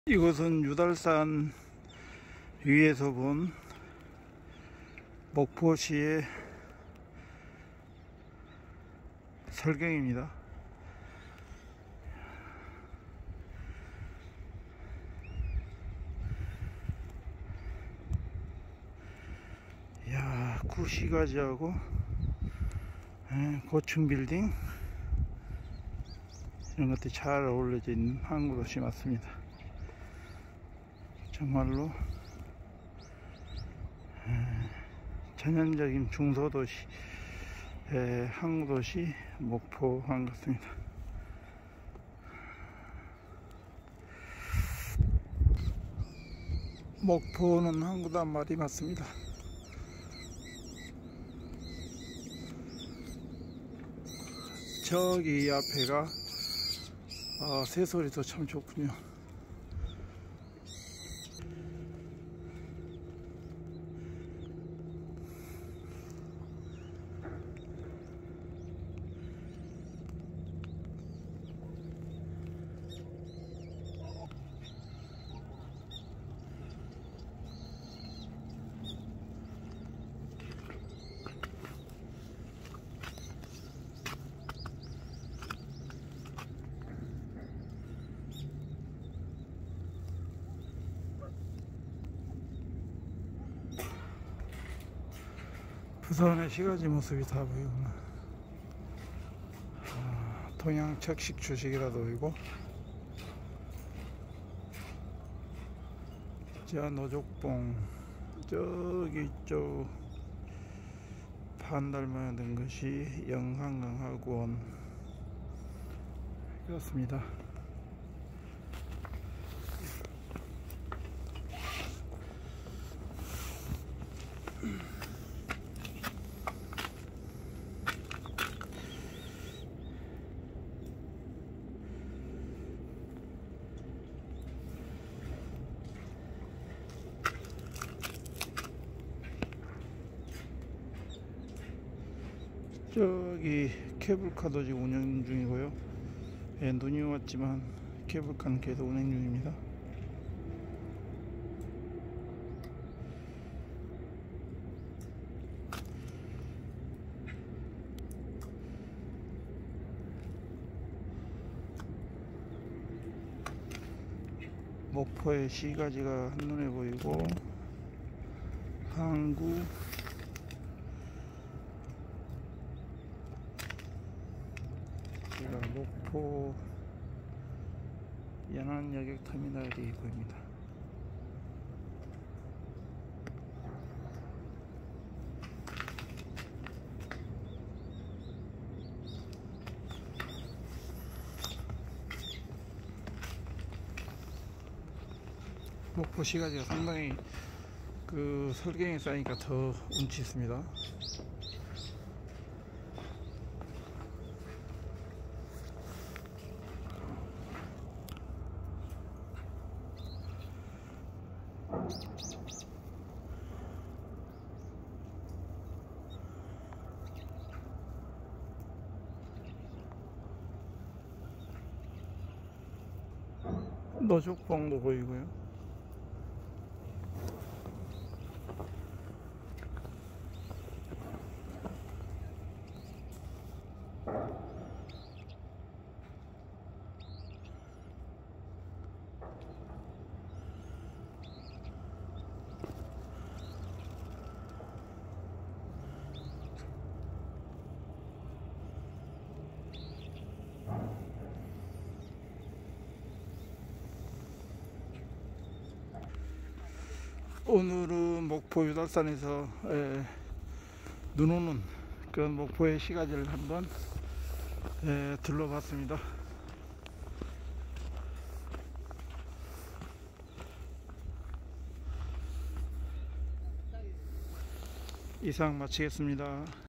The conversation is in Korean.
이곳은 유달산 위에서 본 목포시의 설경입니다. 이야, 구시가지하고 고층 빌딩 이런 것들이 잘 어울려져 있는 항구도시 맞습니다. 정말로 전형적인 중소도시 항구도시 목포항 같습니다. 목포는 항구단 말이 맞습니다. 저기 앞에가 새소리도 참 좋군요. 부산의 시가지 모습이 다 보이구나. 동양 착식 주식이라도 보이고, 자 노족봉 저기 있죠. 판달 모양 된 것이 영한강학원 그렇습니다. 저기 케이블카도 지금 운영 중이고요. 눈이 왔지만 케이블카는 계속 운행 중입니다. 목포의 시가지가 한눈에 보이고, 항구 목포 연안여객터미널이 보입니다. 목포 시가지가 상당히 설경이 쌓이니까 더 운치 있습니다. 노족봉도 보이고요. 오늘은 목포 유달산에서 눈 오는 그 목포의 시가지를 한번 둘러봤습니다. 이상 마치겠습니다.